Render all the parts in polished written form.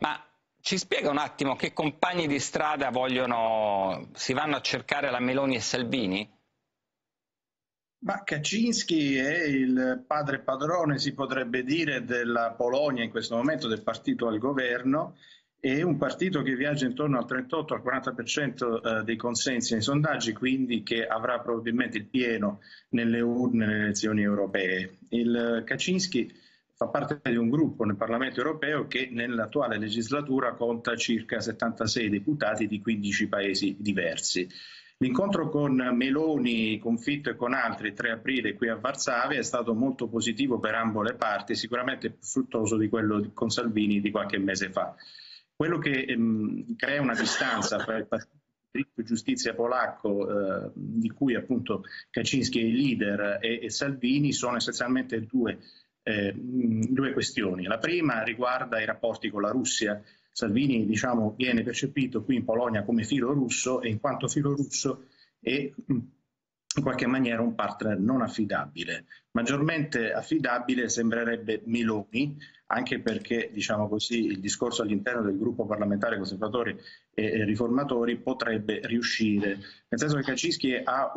Ma ci spiega un attimo che compagni di strada si vanno a cercare la Meloni e Salvini? Ma Kaczynski è il padre padrone, si potrebbe dire, della Polonia in questo momento, del partito al governo. È un partito che viaggia intorno al 38 al 40% dei consensi nei sondaggi, quindi che avrà probabilmente il pieno nelle urne nelle elezioni europee. Il Kaczynski fa parte di un gruppo nel Parlamento europeo che nell'attuale legislatura conta circa 76 deputati di 15 paesi diversi. L'incontro con Meloni, con Fitto e con altri il 3 aprile qui a Varsavia è stato molto positivo per ambo le parti, sicuramente più fruttuoso di quello con Salvini di qualche mese fa. Quello che crea una distanza tra il Partito di Diritto e Giustizia polacco, di cui appunto Kaczynski è il leader, e Salvini sono essenzialmente due questioni. La prima riguarda i rapporti con la Russia. Salvini, diciamo, viene percepito qui in Polonia come filo russo e in quanto filo russo è in qualche maniera un partner non affidabile. Maggiormente affidabile sembrerebbe Meloni, anche perché, diciamo così, il discorso all'interno del gruppo parlamentare conservatori e riformatori potrebbe riuscire, nel senso che Kaczynski ha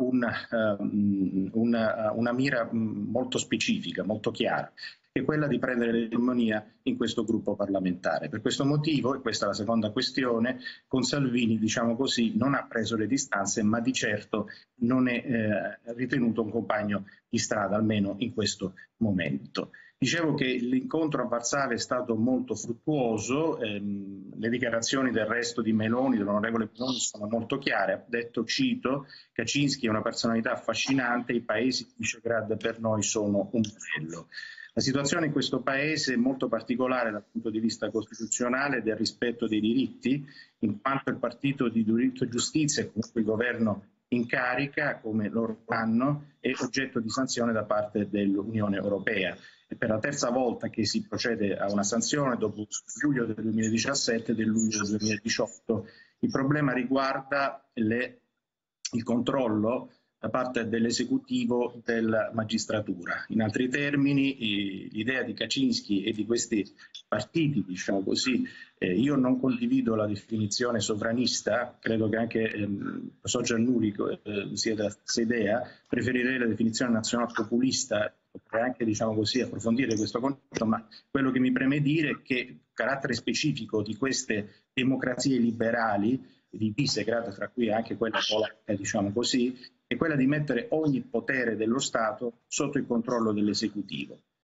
una mira molto specifica, molto chiara, che è quella di prendere l'egemonia in questo gruppo parlamentare. Per questo motivo, e questa è la seconda questione, con Salvini, diciamo così, non ha preso le distanze, ma di certo non è ritenuto un compagno di strada, almeno in questo momento. Dicevo che l'incontro a Varsavia è stato molto fruttuoso, le dichiarazioni del resto di Meloni, dell'onorevole Meloni, sono molto chiare. Ha detto, cito, Kaczynski è una personalità affascinante, i paesi di Visegrad per noi sono un modello. La situazione in questo paese è molto particolare dal punto di vista costituzionale e del rispetto dei diritti, in quanto il partito di diritto e giustizia, e comunque il governo in carica, come loro sanno, è oggetto di sanzione da parte dell'Unione Europea. È per la terza volta che si procede a una sanzione dopo il luglio del 2017 e del luglio del 2018. Il problema riguarda il controllo da parte dell'esecutivo della magistratura. In altri termini, l'idea di Kaczynski e di questi partiti, diciamo così, io non condivido la definizione sovranista, credo che anche il professor Giannuli sia della stessa idea, preferirei la definizione nazional-populista, potrei anche, diciamo così, approfondire questo concetto, ma quello che mi preme dire è che il carattere specifico di queste democrazie liberali di Visegrad, tra cui anche quella polacca, diciamo così, è quella di mettere ogni potere dello Stato sotto il controllo dell'esecutivo.